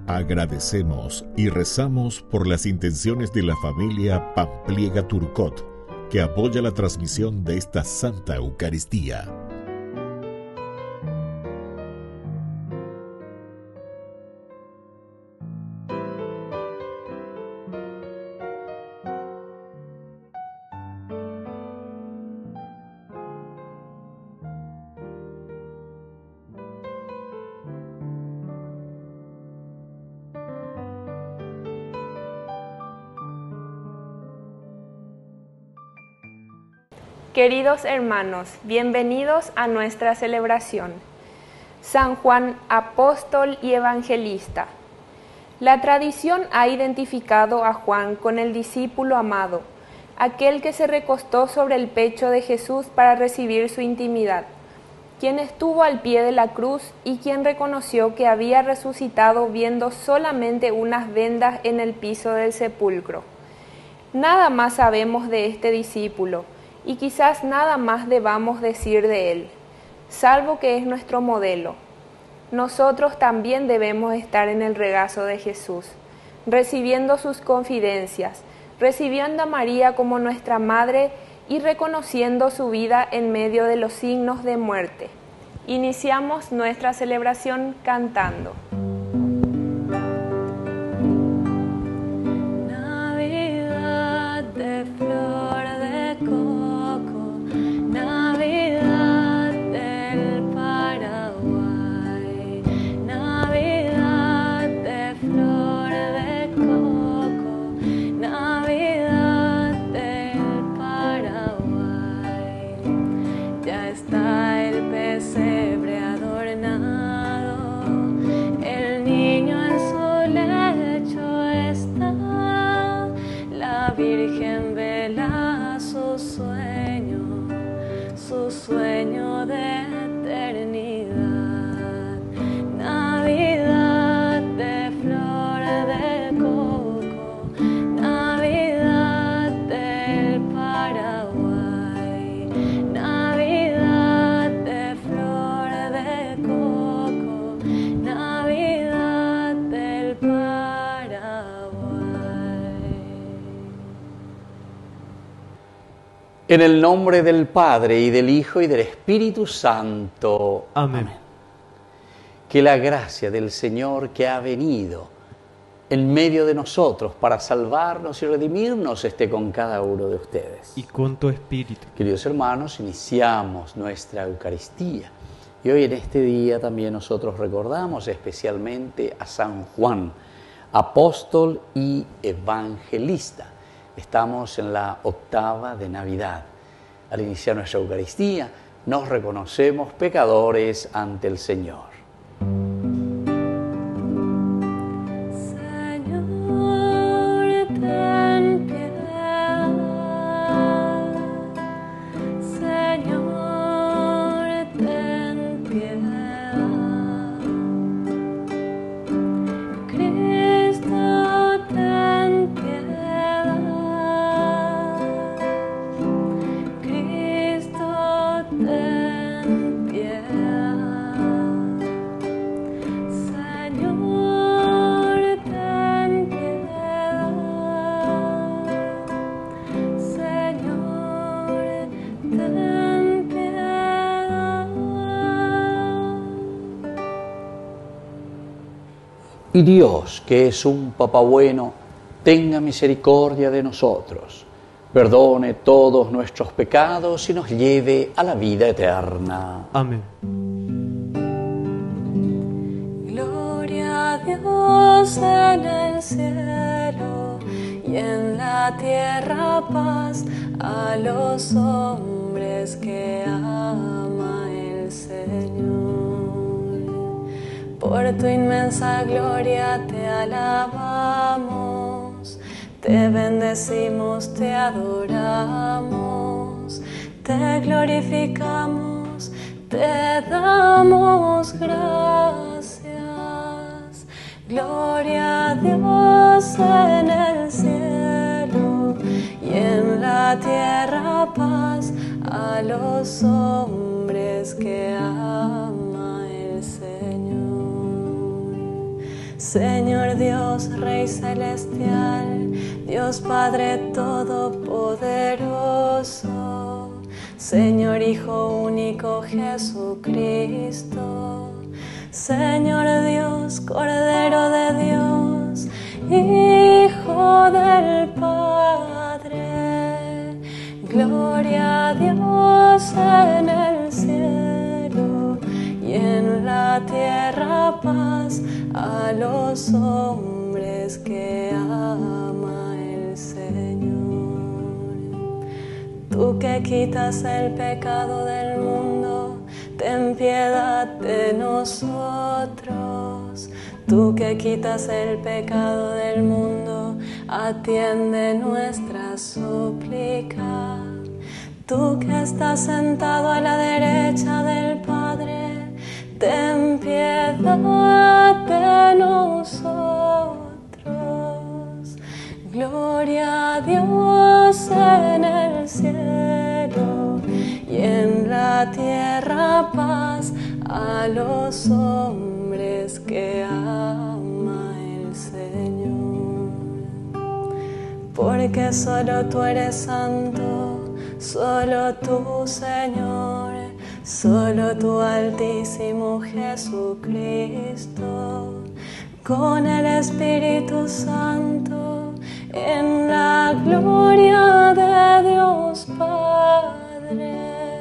Agradecemos y rezamos por las intenciones de la familia Pampliega Turcot, que apoya la transmisión de esta Santa Eucaristía. Queridos hermanos, bienvenidos a nuestra celebración. San Juan, apóstol y evangelista. La tradición ha identificado a Juan con el discípulo amado, aquel que se recostó sobre el pecho de Jesús para recibir su intimidad, quien estuvo al pie de la cruz y quien reconoció que había resucitado viendo solamente unas vendas en el piso del sepulcro. Nada más sabemos de este discípulo, y quizás nada más debamos decir de él, salvo que es nuestro modelo. Nosotros también debemos estar en el regazo de Jesús, recibiendo sus confidencias, recibiendo a María como nuestra madre y reconociendo su vida en medio de los signos de muerte. Iniciamos nuestra celebración cantando. Navidad de flor de coco, Navidad del Paraguay, Navidad de flor de coco, Navidad del Paraguay. Ya está el pesebre adornado, el niño en su lecho está, la Virgen vela su sueño de eternidad. Navidad de flor de coco, Navidad del Paraguay, Navidad de flor de coco, Navidad del Paraguay. En el nombre del Padre, y del Hijo, y del Espíritu Santo. Amén. Que la gracia del Señor, que ha venido en medio de nosotros para salvarnos y redimirnos, esté con cada uno de ustedes. Y con tu espíritu. Queridos hermanos, iniciamos nuestra Eucaristía. Y hoy en este día también nosotros recordamos especialmente a San Juan, apóstol y evangelista. Estamos en la octava de Navidad. Al iniciar nuestra Eucaristía, nos reconocemos pecadores ante el Señor. Señor, ten piedad. Señor, ten piedad. Cristo, ten piedad. Cristo, ten piedad. Señor, ten piedad. Señor, ten piedad. Y Dios, que es un Papá bueno, tenga misericordia de nosotros, perdone todos nuestros pecados y nos lleve a la vida eterna. Amén. Gloria a Dios en el cielo y en la tierra paz a los hombres que ama el Señor. Por tu inmensa gloria te alabamos, te bendecimos, te adoramos, te glorificamos, te damos gracias. Gloria a Dios en el cielo y en la tierra paz a los hombres que ama el Señor. Señor Dios, Rey celestial, Dios Padre todopoderoso, Señor Hijo único Jesucristo, Señor Dios, Cordero de Dios, Hijo del Padre, gloria a Dios en el cielo y en la tierra paz a los hombres que ama el Señor. Tú que quitas el pecado del mundo, ten piedad de nosotros. Tú que quitas el pecado del mundo, atiende nuestra súplica. Tú que estás sentado a la derecha del Padre, ten piedad de nosotros. Gloria a Dios en el cielo y en la tierra paz a los hombres que ama el Señor. Porque solo tú eres santo, solo tú, Señor, solo tú, Altísimo Jesucristo, con el Espíritu Santo, en la gloria de Dios Padre.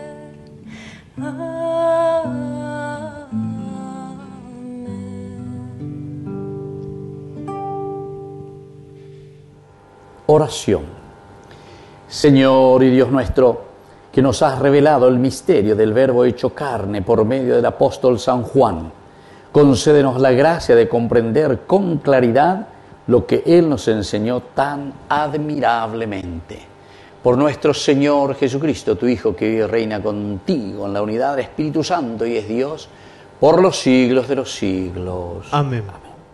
Oración. Señor y Dios nuestro, que nos has revelado el misterio del Verbo hecho carne por medio del apóstol San Juan, concédenos la gracia de comprender con claridad lo que Él nos enseñó tan admirablemente. Por nuestro Señor Jesucristo, tu Hijo, que vive y reina contigo en la unidad del Espíritu Santo y es Dios, por los siglos de los siglos. Amén.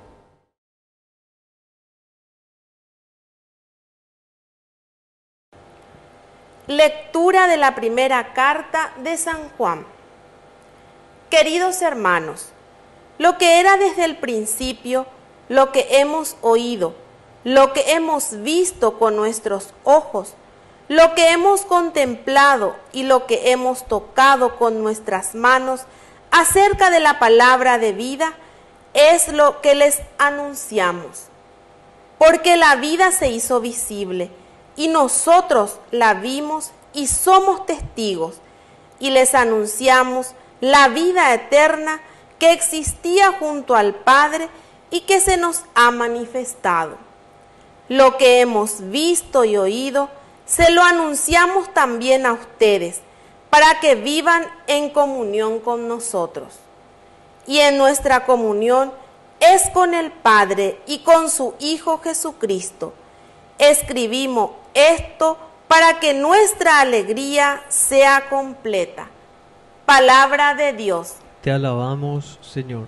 Lectura de la primera carta de San Juan. Queridos hermanos, lo que era desde el principio, lo que hemos oído, lo que hemos visto con nuestros ojos, lo que hemos contemplado y lo que hemos tocado con nuestras manos acerca de la palabra de vida, es lo que les anunciamos. Porque la vida se hizo visible, y nosotros la vimos y somos testigos, y les anunciamos la vida eterna que existía junto al Padre y que se nos ha manifestado. Lo que hemos visto y oído, se lo anunciamos también a ustedes, para que vivan en comunión con nosotros. Y en nuestra comunión es con el Padre y con su Hijo Jesucristo. Escribimos esto para que nuestra alegría sea completa. Palabra de Dios. Te alabamos, Señor.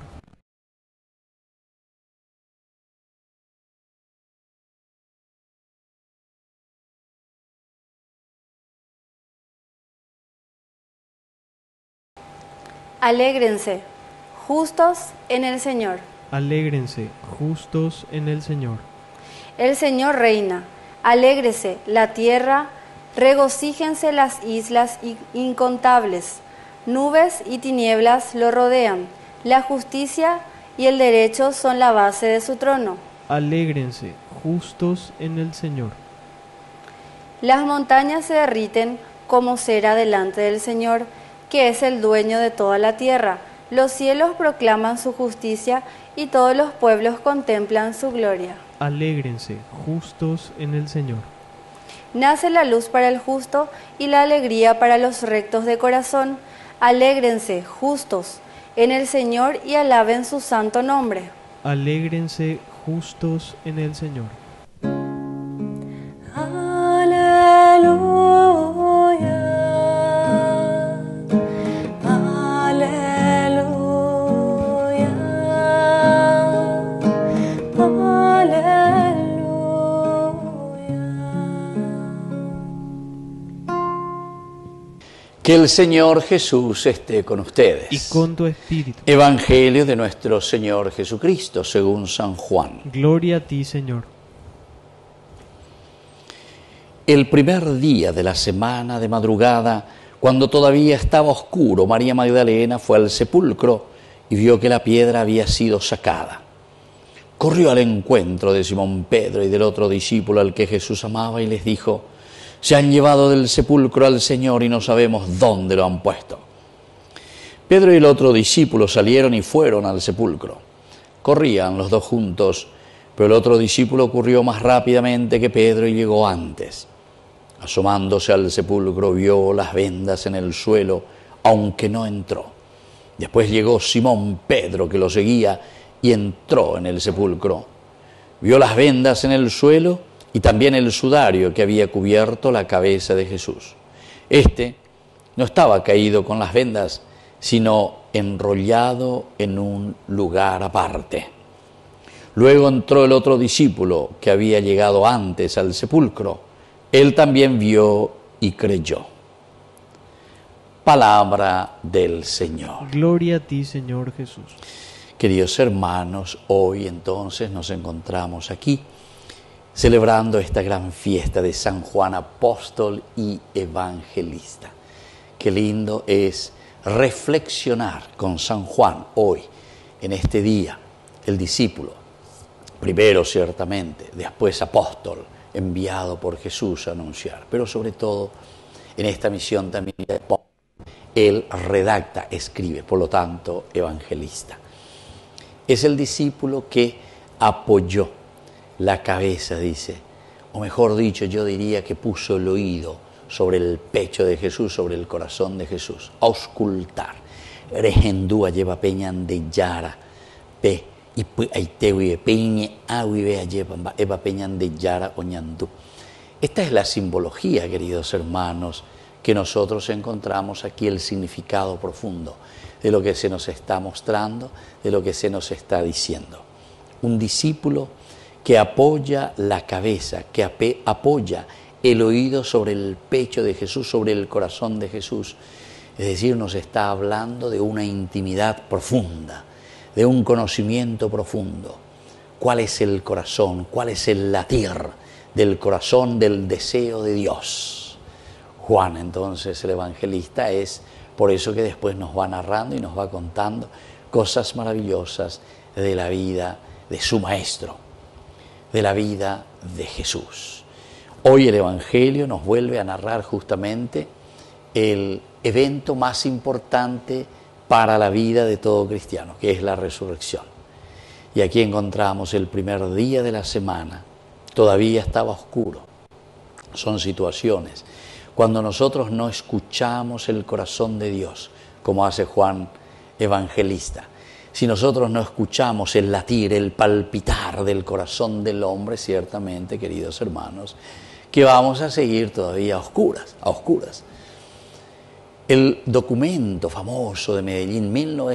Alégrense, justos en el Señor. Alégrense, justos en el Señor. El Señor reina. Alégrese la tierra, regocíjense las islas incontables. Nubes y tinieblas lo rodean. La justicia y el derecho son la base de su trono. Alégrense, justos en el Señor. Las montañas se derriten como cera delante del Señor, que es el dueño de toda la tierra. Los cielos proclaman su justicia y todos los pueblos contemplan su gloria. Alégrense, justos en el Señor. Nace la luz para el justo y la alegría para los rectos de corazón. Alégrense, justos, en el Señor y alaben su santo nombre. Alégrense, justos en el Señor. Que el Señor Jesús esté con ustedes. Y con tu espíritu. Evangelio de nuestro Señor Jesucristo, según San Juan. Gloria a ti, Señor. El primer día de la semana de madrugada, cuando todavía estaba oscuro, María Magdalena fue al sepulcro y vio que la piedra había sido sacada. Corrió al encuentro de Simón Pedro y del otro discípulo al que Jesús amaba y les dijo: se han llevado del sepulcro al Señor y no sabemos dónde lo han puesto. Pedro y el otro discípulo salieron y fueron al sepulcro. Corrían los dos juntos, pero el otro discípulo corrió más rápidamente que Pedro y llegó antes. Asomándose al sepulcro vio las vendas en el suelo, aunque no entró. Después llegó Simón Pedro, que lo seguía, y entró en el sepulcro. Vio las vendas en el suelo y también el sudario que había cubierto la cabeza de Jesús. Este no estaba caído con las vendas, sino enrollado en un lugar aparte. Luego entró el otro discípulo que había llegado antes al sepulcro. Él también vio y creyó. Palabra del Señor. Gloria a ti, Señor Jesús. Queridos hermanos, hoy entonces nos encontramos aquí celebrando esta gran fiesta de San Juan Apóstol y Evangelista. Qué lindo es reflexionar con San Juan hoy, en este día, el discípulo, primero ciertamente, después apóstol, enviado por Jesús a anunciar, pero sobre todo en esta misión también de apóstol, él redacta, escribe, por lo tanto, evangelista. Es el discípulo que apoyó la cabeza, dice, o mejor dicho, yo diría que puso el oído sobre el pecho de Jesús, sobre el corazón de Jesús, auscultar. Rehendúa lleva peñan de yara, pe, y aitewi peñe awibe lleva eva peñan de yara oñandú. Esta es la simbología, queridos hermanos, que nosotros encontramos aquí, el significado profundo de lo que se nos está mostrando, de lo que se nos está diciendo. Un discípulo que apoya la cabeza, que apoya el oído sobre el pecho de Jesús, sobre el corazón de Jesús. Es decir, nos está hablando de una intimidad profunda, de un conocimiento profundo. ¿Cuál es el corazón? ¿Cuál es el latir del corazón, del deseo de Dios? Juan, entonces, el evangelista, es por eso que después nos va narrando y nos va contando cosas maravillosas de la vida de su maestro, de la vida de Jesús. Hoy el Evangelio nos vuelve a narrar justamente el evento más importante para la vida de todo cristiano, que es la resurrección. Y aquí encontramos el primer día de la semana, todavía estaba oscuro. Son situaciones cuando nosotros no escuchamos el corazón de Dios, como hace Juan Evangelista. Si nosotros no escuchamos el latir, el palpitar del corazón del hombre, ciertamente, queridos hermanos, que vamos a seguir todavía a oscuras. El documento famoso de Medellín,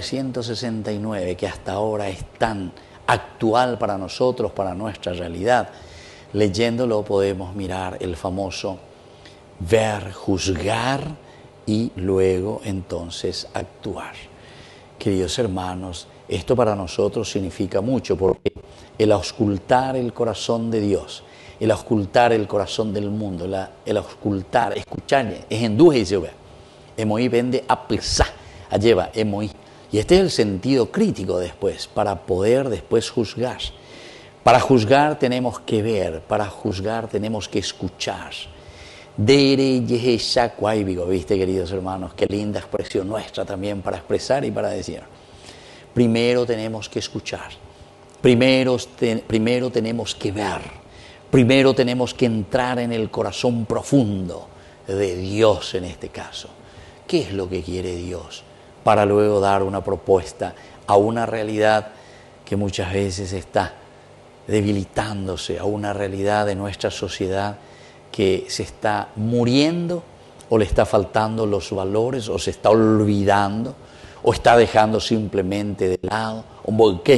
1969, que hasta ahora es tan actual para nosotros, para nuestra realidad, leyéndolo podemos mirar el famoso ver, juzgar y luego entonces actuar. Queridos hermanos, esto para nosotros significa mucho, porque el auscultar el corazón de Dios, el auscultar el corazón del mundo, el auscultar, escuchar, es enduje y se ve. Emoí vende a pesar, a lleva, emoí. Y este es el sentido crítico después, para poder después juzgar. Para juzgar tenemos que ver, para juzgar tenemos que escuchar. ¿Viste, queridos hermanos? Qué linda expresión nuestra también para expresar y para decir. Primero tenemos que escuchar, primero tenemos que ver, primero tenemos que entrar en el corazón profundo de Dios en este caso. ¿Qué es lo que quiere Dios? Para luego dar una propuesta a una realidad que muchas veces está debilitándose, a una realidad de nuestra sociedad que se está muriendo, o le está faltando los valores, o se está olvidando, o está dejando simplemente de lado.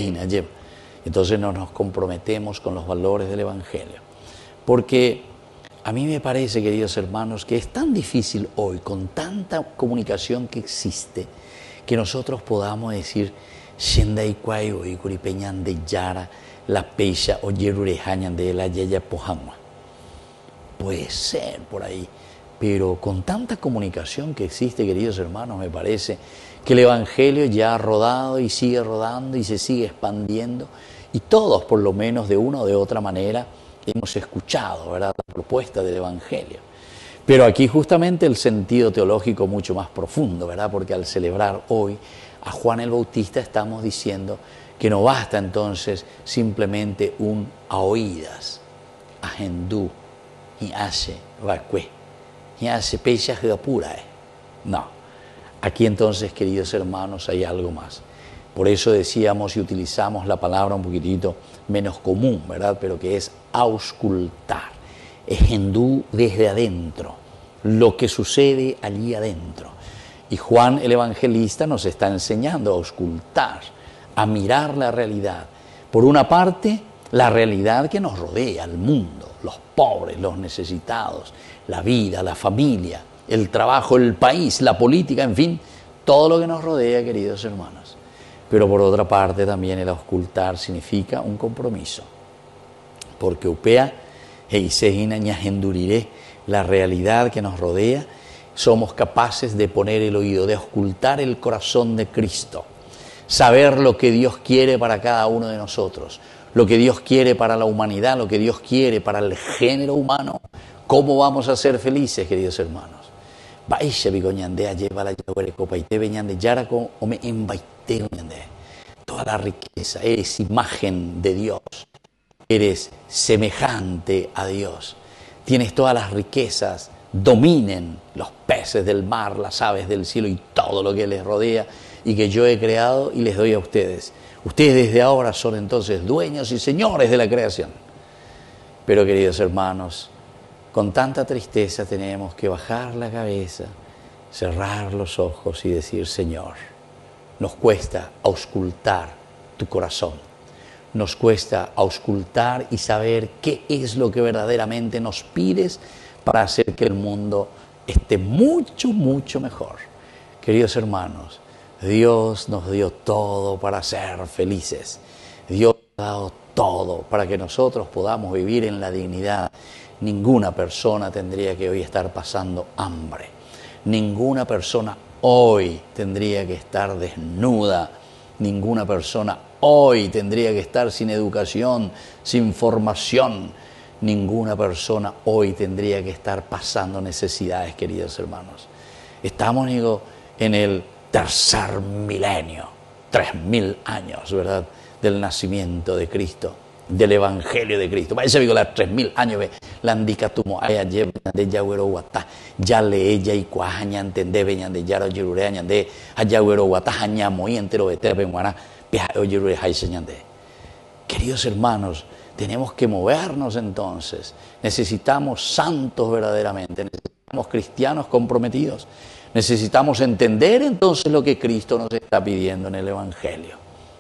Entonces no nos comprometemos con los valores del Evangelio. Porque A mí me parece, queridos hermanos, que es tan difícil hoy, con tanta comunicación que existe, que nosotros podamos decir, Shendai Kwai o Ikuripeñan de Yara, la Pecha o Yerurejañan de la Yaya Pojangua. Puede ser por ahí, pero con tanta comunicación que existe, queridos hermanos, me parece que el Evangelio ya ha rodado y sigue rodando y se sigue expandiendo, y todos, por lo menos de una o de otra manera, hemos escuchado, ¿verdad?, la propuesta del Evangelio. Pero aquí justamente el sentido teológico mucho más profundo, ¿verdad?, porque al celebrar hoy a Juan el Bautista estamos diciendo que no basta entonces simplemente un a oídas, a hendú, y hace vacue, y hace pecha pura. No, aquí entonces, queridos hermanos, hay algo más. Por eso decíamos y utilizamos la palabra un poquitito menos común, ¿verdad?, pero que es auscultar. Es hendú desde adentro, lo que sucede allí adentro. Y Juan el Evangelista nos está enseñando a auscultar, a mirar la realidad. Por una parte, la realidad que nos rodea, el mundo, los pobres, los necesitados, la vida, la familia, el trabajo, el país, la política, en fin, todo lo que nos rodea, queridos hermanos. Pero por otra parte también el auscultar significa un compromiso. Porque upea enduriré la realidad que nos rodea, somos capaces de poner el oído, de auscultar el corazón de Cristo, saber lo que Dios quiere para cada uno de nosotros, lo que Dios quiere para la humanidad, lo que Dios quiere para el género humano. ¿Cómo vamos a ser felices, queridos hermanos? Toda la riqueza, eres imagen de Dios, eres semejante a Dios, tienes todas las riquezas, dominen los peces del mar, las aves del cielo y todo lo que les rodea y que yo he creado y les doy a ustedes. Ustedes desde ahora son entonces dueños y señores de la creación. Pero, queridos hermanos, con tanta tristeza tenemos que bajar la cabeza, cerrar los ojos y decir, Señor, nos cuesta auscultar tu corazón, nos cuesta auscultar y saber qué es lo que verdaderamente nos pides para hacer que el mundo esté mucho, mucho mejor. Queridos hermanos, Dios nos dio todo para ser felices. Dios nos ha dado todo para que nosotros podamos vivir en la dignidad. Ninguna persona tendría que hoy estar pasando hambre. Ninguna persona hoy tendría que estar desnuda. Ninguna persona hoy tendría que estar sin educación, sin formación. Ninguna persona hoy tendría que estar pasando necesidades, queridos hermanos. Estamos, digo, en el tercer milenio, 3000 años, ¿verdad?, del nacimiento de Cristo, del Evangelio de Cristo. Parece que las 3000 años, la indica tu moaya lleva de Yagüero Guatá, ya le ella y cuajaña entende, veñan de Yaro Yerureañan de Ayagüero Guatá, Jaña Moy entero de Terbenguana, Pia Oyerure Jaiseñan de. Queridos hermanos, tenemos que movernos entonces. Necesitamos santos verdaderamente, necesitamos cristianos comprometidos. Necesitamos entender entonces lo que Cristo nos está pidiendo en el Evangelio.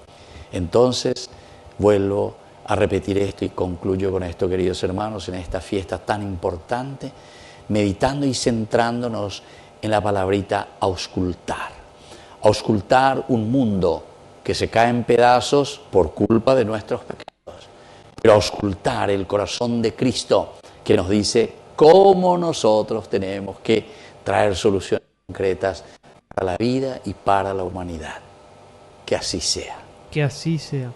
Entonces, vuelvo a repetir esto y concluyo con esto, queridos hermanos, en esta fiesta tan importante, meditando y centrándonos en la palabrita auscultar. Auscultar un mundo que se cae en pedazos por culpa de nuestros pecados, pero auscultar el corazón de Cristo que nos dice cómo nosotros tenemos que traer soluciones concretas para la vida y para la humanidad. Que así sea. Que así sea.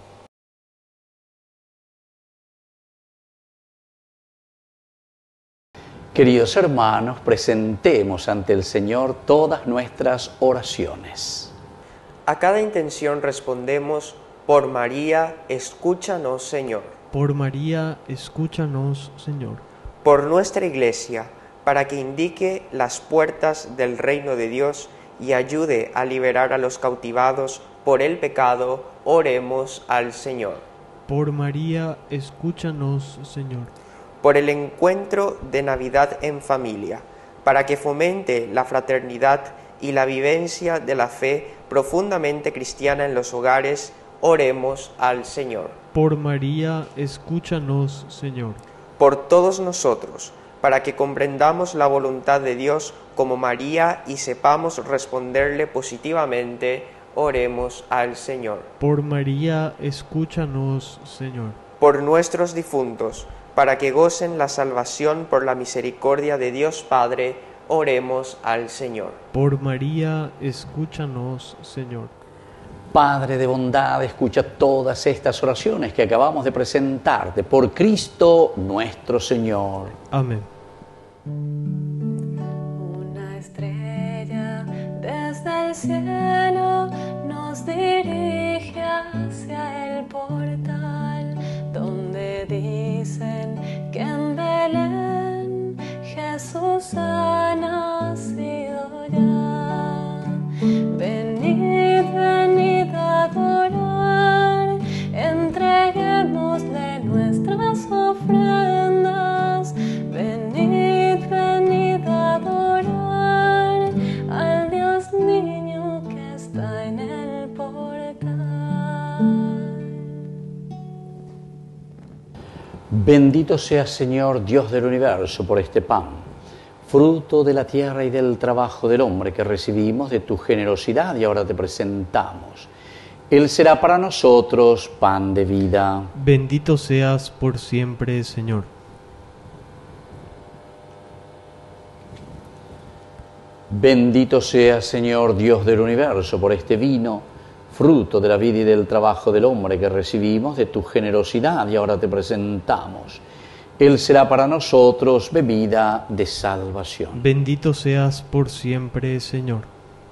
Queridos hermanos, presentemos ante el Señor todas nuestras oraciones. A cada intención respondemos, por María, escúchanos, Señor. Por María, escúchanos, Señor. Por nuestra Iglesia, para que indique las puertas del reino de Dios y ayude a liberar a los cautivados por el pecado, oremos al Señor. Por María, escúchanos, Señor. Por el encuentro de Navidad en familia, para que fomente la fraternidad y la vivencia de la fe profundamente cristiana en los hogares, oremos al Señor. Por María, escúchanos, Señor. por todos nosotros, para que comprendamos la voluntad de Dios como María y sepamos responderle positivamente, oremos al Señor. Por María, escúchanos, Señor. Por nuestros difuntos, para que gocen la salvación por la misericordia de Dios Padre, oremos al Señor. Por María, escúchanos, Señor. Padre de bondad, escucha todas estas oraciones que acabamos de presentarte por Cristo nuestro Señor. Amén. Una estrella desde el cielo nos dirige hacia el portal donde dicen que en Belén Jesús ha nacido ya. Venid, venid a adorar, entreguémosle nuestras ofrendas. Venid, venid a adorar al Dios niño que está en el portal. Bendito sea, Señor, Dios del universo, por este pan, fruto de la tierra y del trabajo del hombre que recibimos de tu generosidad y ahora te presentamos. Él será para nosotros pan de vida. Bendito seas por siempre, Señor. Bendito sea, Señor, Dios del universo, por este vino, fruto de la vida y del trabajo del hombre que recibimos de tu generosidad y ahora te presentamos. Él será para nosotros bebida de salvación. Bendito seas por siempre, Señor.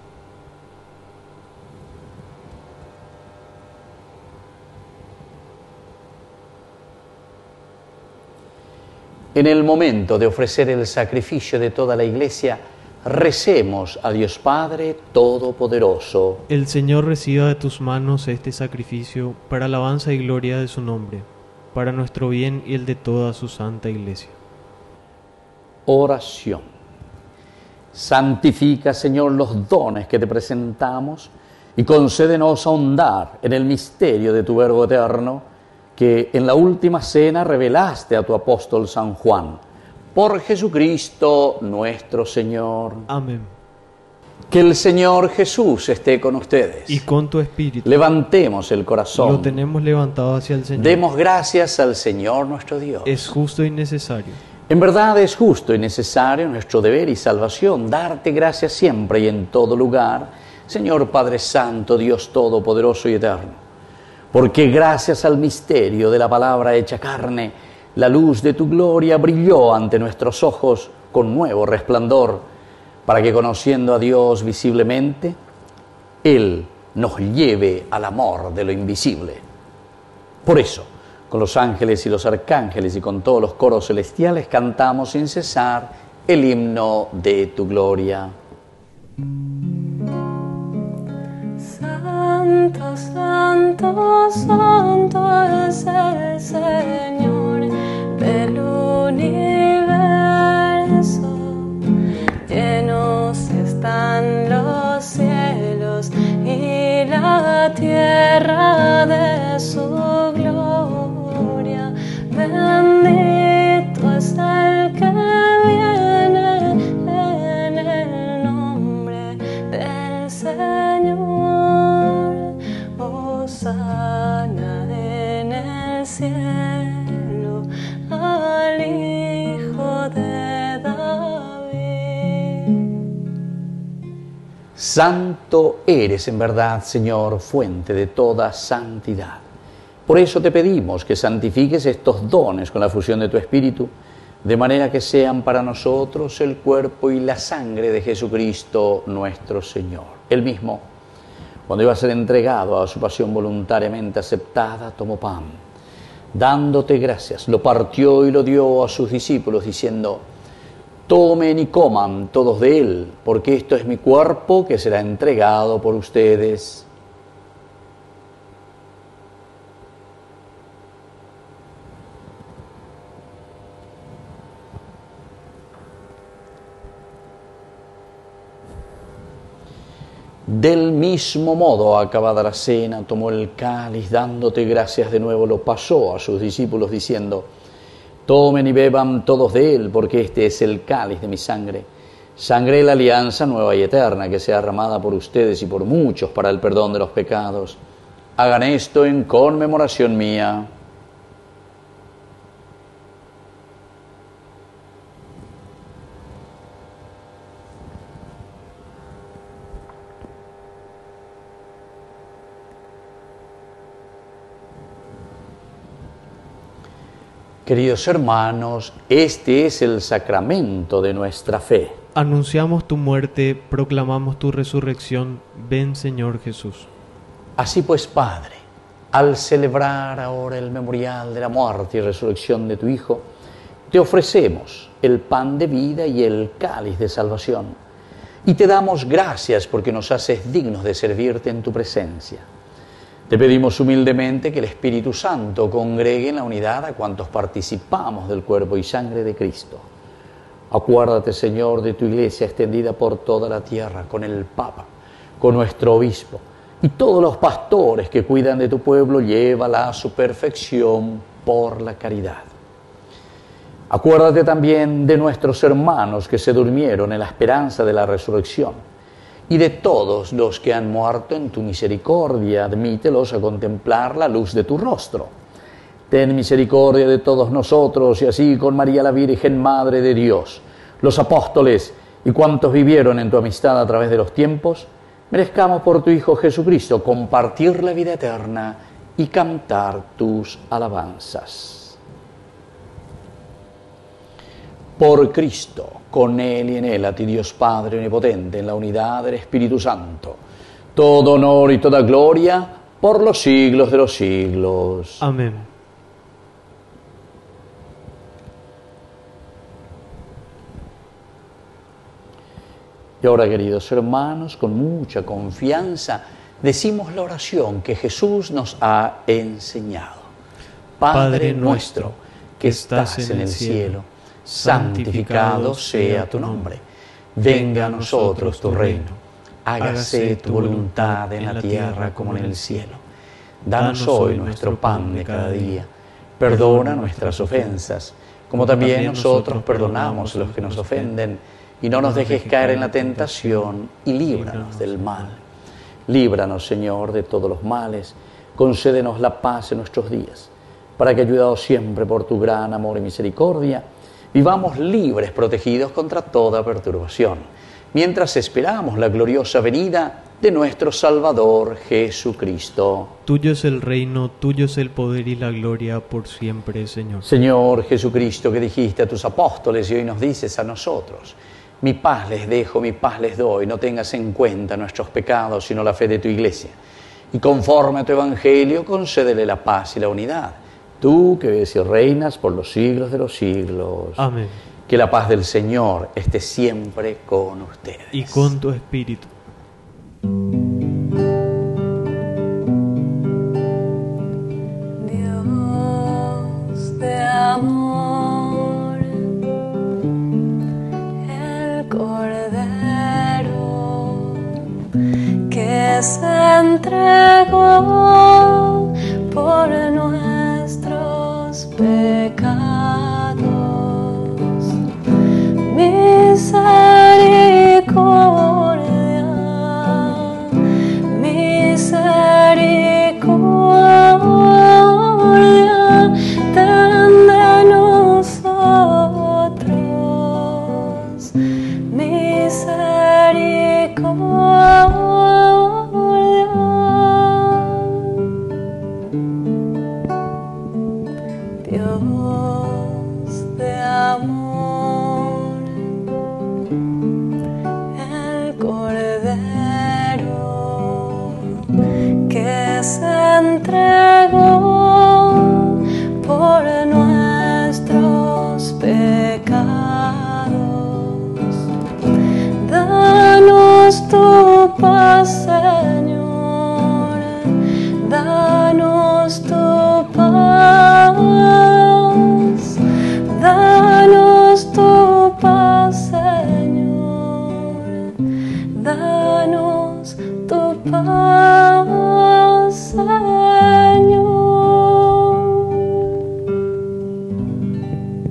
En el momento de ofrecer el sacrificio de toda la Iglesia, recemos a Dios Padre Todopoderoso. El Señor reciba de tus manos este sacrificio para alabanza y gloria de su nombre, para nuestro bien y el de toda su santa Iglesia. Oración. Santifica, Señor, los dones que te presentamos y concédenos ahondar en el misterio de tu Verbo eterno que en la última cena revelaste a tu apóstol San Juan. Por Jesucristo nuestro Señor. Amén. Que el Señor Jesús esté con ustedes. Y con tu espíritu. Levantemos el corazón. Lo tenemos levantado hacia el Señor. Demos gracias al Señor nuestro Dios. Es justo y necesario. En verdad es justo y necesario, nuestro deber y salvación, darte gracias siempre y en todo lugar, Señor Padre Santo, Dios Todopoderoso y Eterno. Porque gracias al misterio de la palabra hecha carne, la luz de tu gloria brilló ante nuestros ojos con nuevo resplandor, para que conociendo a Dios visiblemente, Él nos lleve al amor de lo invisible. Por eso, con los ángeles y los arcángeles y con todos los coros celestiales cantamos sin cesar el himno de tu gloria. Santo, santo, santo es el Señor del universo. Llenos están los cielos y la tierra de su gloria. Bendito es el que viene en el nombre del Señor. Hosana en el cielo al Hijo de David. Santo eres en verdad, Señor, fuente de toda santidad. Por eso te pedimos que santifiques estos dones con la fusión de tu Espíritu, de manera que sean para nosotros el cuerpo y la sangre de Jesucristo nuestro Señor. Él mismo, cuando iba a ser entregado a su pasión voluntariamente aceptada, tomó pan. Dándote gracias, lo partió y lo dio a sus discípulos, diciendo: tomen y coman todos de él, porque esto es mi cuerpo que será entregado por ustedes. Del mismo modo, acabada la cena, tomó el cáliz, dándote gracias de nuevo, lo pasó a sus discípulos, diciendo: Tomen y beban todos de él, porque este es el cáliz de mi sangre, sangre de la alianza nueva y eterna, que sea derramada por ustedes y por muchos para el perdón de los pecados. Hagan esto en conmemoración mía. Queridos hermanos, este es el sacramento de nuestra fe. Anunciamos tu muerte, proclamamos tu resurrección. Ven, Señor Jesús. Así pues, Padre, al celebrar ahora el memorial de la muerte y resurrección de tu Hijo, te ofrecemos el pan de vida y el cáliz de salvación. Y te damos gracias porque nos haces dignos de servirte en tu presencia. Te pedimos humildemente que el Espíritu Santo congregue en la unidad a cuantos participamos del cuerpo y sangre de Cristo. Acuérdate, Señor, de tu Iglesia extendida por toda la tierra, con el Papa, con nuestro Obispo y todos los pastores que cuidan de tu pueblo, llévala a su perfección por la caridad. Acuérdate también de nuestros hermanos que se durmieron en la esperanza de la resurrección, y de todos los que han muerto en tu misericordia, admítelos a contemplar la luz de tu rostro. Ten misericordia de todos nosotros, y así con María la Virgen, Madre de Dios, los apóstoles y cuantos vivieron en tu amistad a través de los tiempos, merezcamos por tu Hijo Jesucristo compartir la vida eterna y cantar tus alabanzas. Por Cristo, con Él y en Él, a ti Dios Padre Omnipotente, en la unidad del Espíritu Santo, todo honor y toda gloria por los siglos de los siglos. Amén. Y ahora, queridos hermanos, con mucha confianza, decimos la oración que Jesús nos ha enseñado. Padre nuestro, que estás en el cielo, santificado sea tu nombre. Venga a nosotros tu reino. Hágase tu voluntad en la tierra como en el cielo. Danos hoy nuestro pan de cada día. Perdona nuestras ofensas, como también nosotros perdonamos a los que nos ofenden. Y no nos dejes caer en la tentación, y líbranos del mal. Líbranos, Señor, de todos los males. Concédenos la paz en nuestros días, para que, ayudados siempre por tu gran amor y misericordia, vivamos libres, protegidos contra toda perturbación, mientras esperamos la gloriosa venida de nuestro Salvador Jesucristo. Tuyo es el reino, tuyo es el poder y la gloria por siempre, Señor. Señor Jesucristo, que dijiste a tus apóstoles y hoy nos dices a nosotros: mi paz les dejo, mi paz les doy, no tengas en cuenta nuestros pecados, sino la fe de tu Iglesia. Y conforme a tu Evangelio, concédele la paz y la unidad. Tú que vives y reinas por los siglos de los siglos. Amén. Que la paz del Señor esté siempre con ustedes. Y con tu espíritu. Dios de amor, el Cordero que se entregó por nuestros pecados, misericordia, misericordia, ten de nosotros, misericordia. Dios de amor, el Cordero que se entregó por nuestros pecados. Danos tu paz, Señor, danos tu paz, danos tu paz, Señor, danos tu paz, Señor.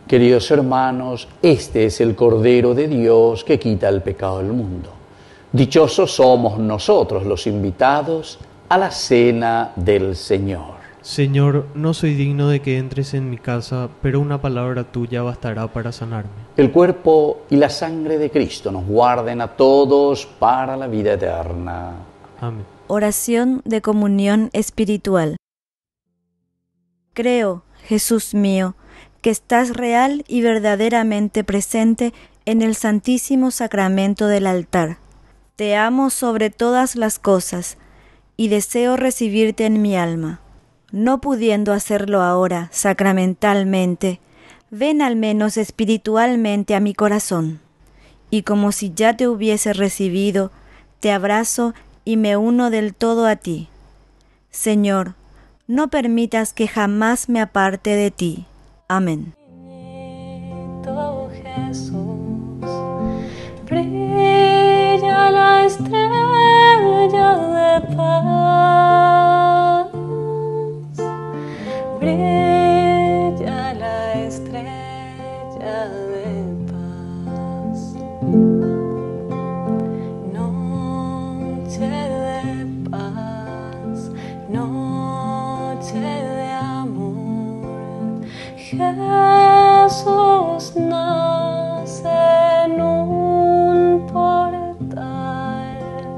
Queridos hermanos, este es el Cordero de Dios que quita el pecado del mundo. Dichosos somos nosotros los invitados a la cena del Señor. Señor, no soy digno de que entres en mi casa, pero una palabra tuya bastará para sanarme. El cuerpo y la sangre de Cristo nos guarden a todos para la vida eterna. Amén. Oración de comunión espiritual. Creo, Jesús mío, que estás real y verdaderamente presente en el Santísimo Sacramento del altar. Te amo sobre todas las cosas y deseo recibirte en mi alma. No pudiendo hacerlo ahora sacramentalmente, ven al menos espiritualmente a mi corazón. Y como si ya te hubiese recibido, te abrazo y me uno del todo a ti. Señor, no permitas que jamás me aparte de ti. Amén. Jesús, brilla la estrella de paz, brilla la estrella de paz, noche de paz, noche de amor. Jesús nace en un portal,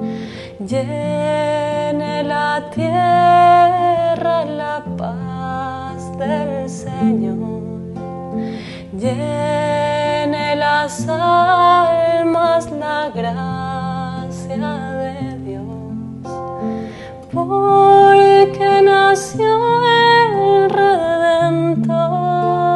llene la tierra la paz del Señor, llene las almas la gracia de Dios, porque nació el Redentor.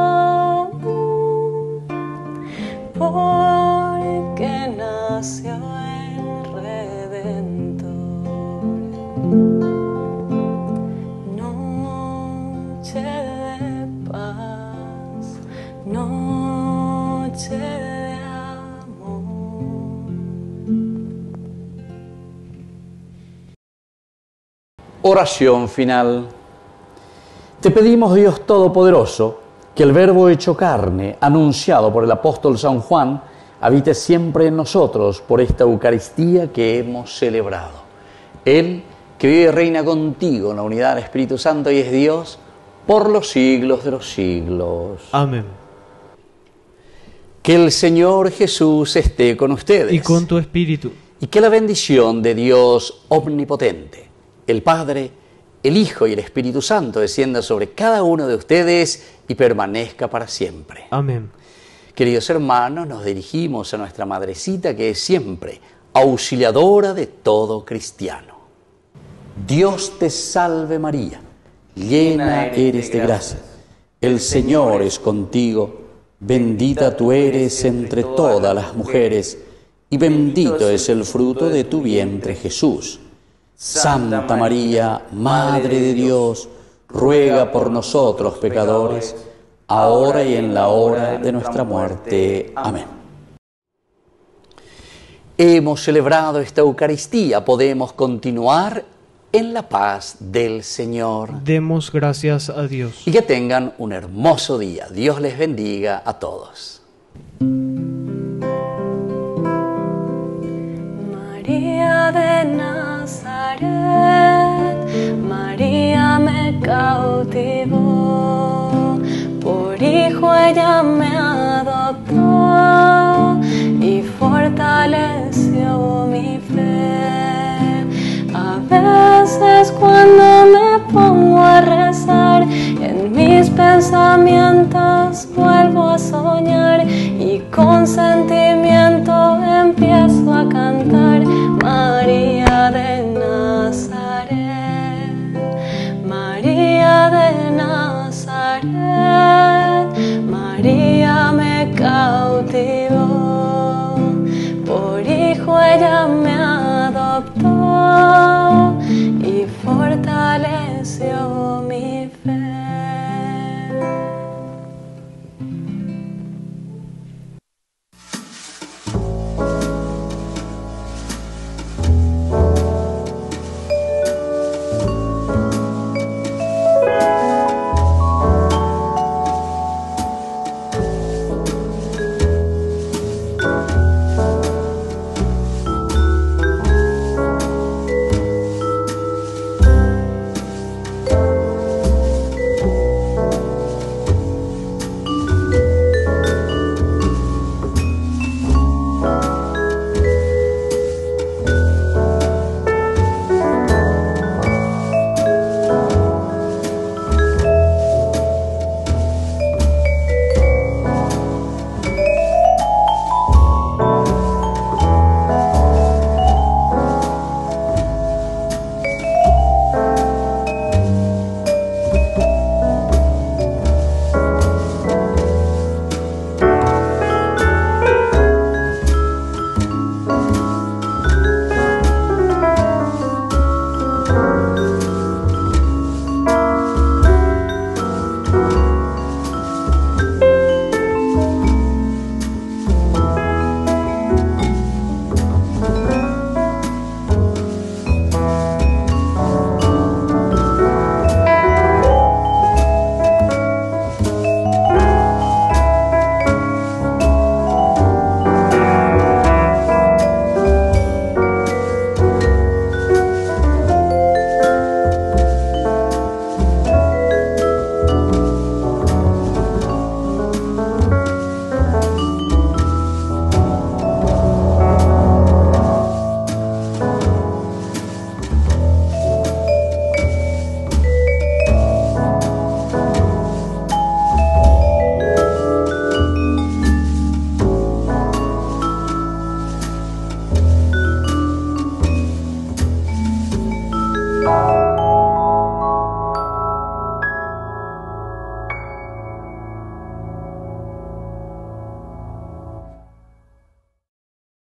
Porque nació el Redentor. Noche de paz, noche de amor. Oración final. Te pedimos, Dios Todopoderoso, que el Verbo hecho carne, anunciado por el apóstol San Juan, habite siempre en nosotros por esta Eucaristía que hemos celebrado. Él, que vive y reina contigo en la unidad del Espíritu Santo y es Dios por los siglos de los siglos. Amén. Que el Señor Jesús esté con ustedes. Y con tu espíritu. Y que la bendición de Dios omnipotente, el Padre, el Hijo y el Espíritu Santo descienda sobre cada uno de ustedes y permanezca para siempre. Amén. Queridos hermanos, nos dirigimos a nuestra Madrecita, que es siempre auxiliadora de todo cristiano. Dios te salve María, llena eres de gracia. El Señor es contigo, bendita tú eres entre todas las mujeres, y bendito es el fruto de tu vientre Jesús. Santa María, Madre de Dios, ruega por nosotros pecadores, ahora y en la hora de nuestra muerte. Amén. Hemos celebrado esta Eucaristía, podemos continuar en la paz del Señor. Demos gracias a Dios. Y que tengan un hermoso día. Dios les bendiga a todos. María de Nazaret, María me cautivó, por hijo ella me adoptó y fortaleció mi fe. A veces cuando me pongo a rezar, en mis pensamientos vuelvo a soñar y con sentimiento empiezo a cantar. María de Nazaret, María de Nazaret, María me cautivó, por hijo ella me adoptó y fortaleció mi fe.